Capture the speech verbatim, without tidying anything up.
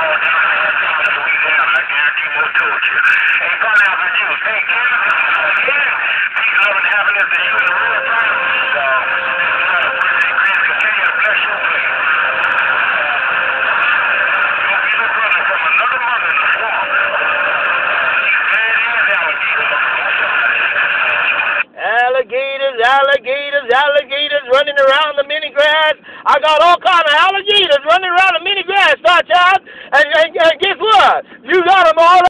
Alligators, alligators, alligators running around the mini grass. I got all kind of alligators running around the mini grass, Searchild. And, and, and guess what? You got them all.